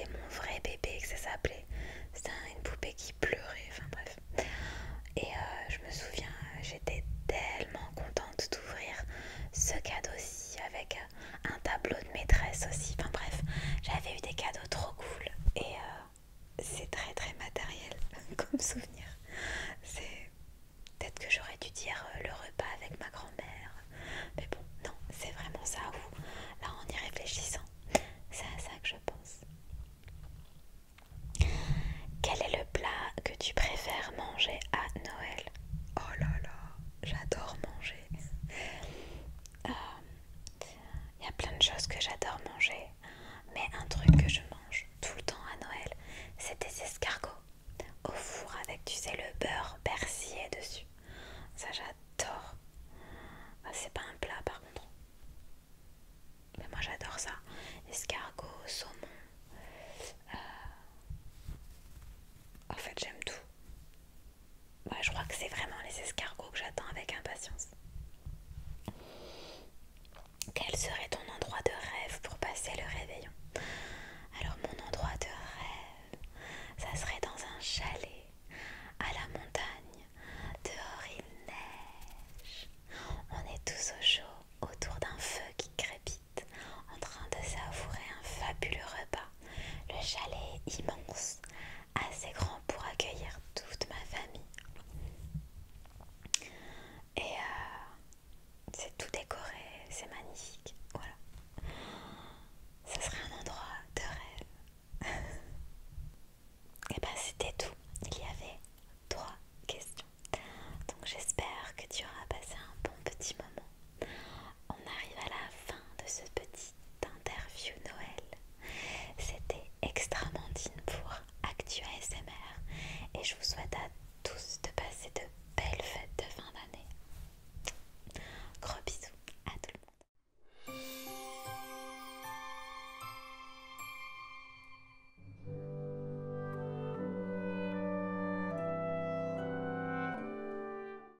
c'était mon vrai bébé que ça s'appelait. C'était une poupée qui pleurait, enfin bref. Et je me souviens, j'étais tellement contente d'ouvrir ce cadeau-ci avec un tableau de maîtresse aussi. Enfin bref, j'avais eu des cadeaux trop cool et c'est très très matériel comme souvenir. C'est peut-être que j'aurais dû dire le repas avec ma grand-mère. Mais bon, non, c'est vraiment ça où, là en y réfléchissant, c'est à ça que je pense. Quel est le plat que tu préfères manger à Noël? Oh là là, j'adore manger. Il y a plein de choses que j'adore